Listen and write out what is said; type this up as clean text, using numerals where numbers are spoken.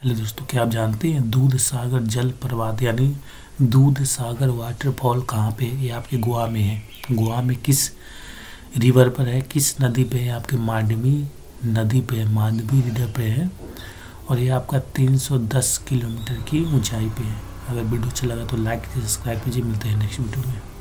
Hello दोस्तों, क्या आप जानते हैं दूध सागर जल प्रपात यानी दूध सागर वाटरफॉल कहाँ पे है? ये आपके गोवा में है। गोवा में किस रिवर पर है, किस नदी पे है? आपके मांडवी नदी पे है, मांडवी रिवर पे है। और ये आपका 310 किलोमीटर की ऊंचाई पे है। अगर वीडियो अच्छा लगा तो लाइक कीजिए, सब्सक्राइब कीजिए। मिलते हैं नेक्स्ट वीडियो में।